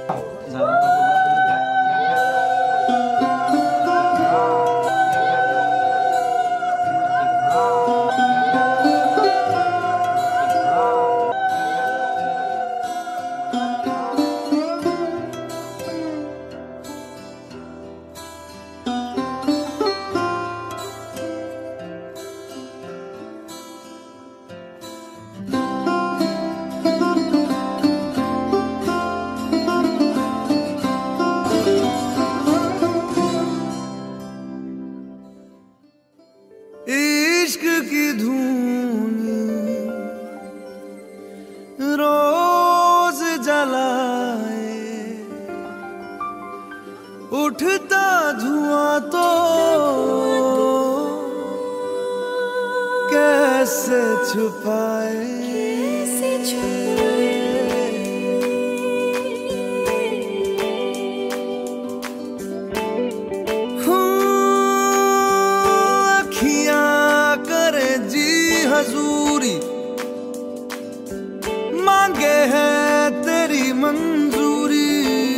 इश्क की धून रोज जलाए, उठता धुआं तो कैसे छुपाए। हजूरी मांगे है तेरी मंजूरी,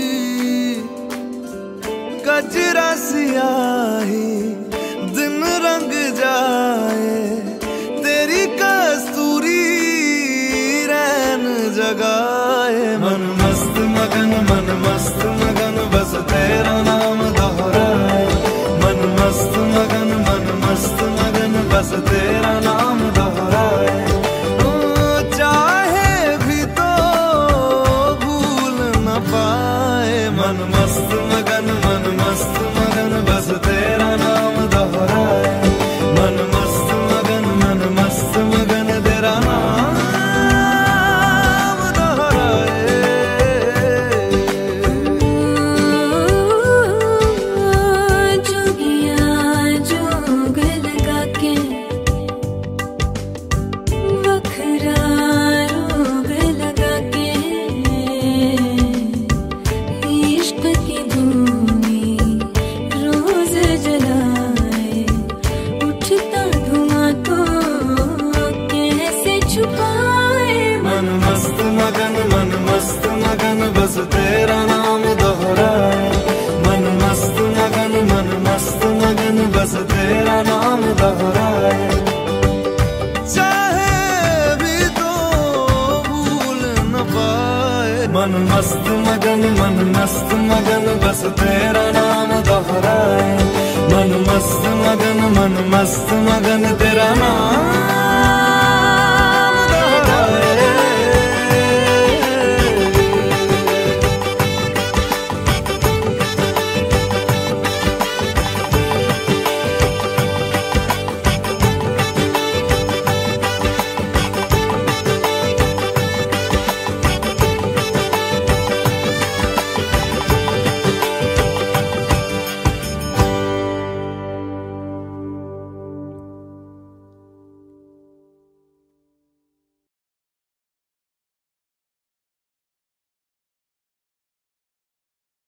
कजरा सियाही दिन रंग जाए, तेरी कस्तूरी रैन जगाए। मन मस्त मगन बस तेरा नाम दोहराए। मन मस्त मगन बस तेरा नाम दोहराए। चाहे भी तो भूल न पाए। मन मस्त मगन बस तेरा नाम दोहराए। मन मस्त मगन तेरा नाम दोहराए। जोगिया जोग लगा के वखरा रोग लगा के, इश्क की धूनी रोज जलाए, उठता धुआं तो कैसे छुपाए। मन मस्त मगन बस तेरा नाम दोहराए। मन मस्त मगन बस तेरा नाम दोहराए। चाहे भी तो भूल न पाए। मन मस्त मगन बस तेरा नाम दोहराए। मन मस्त मगन तेरा नाम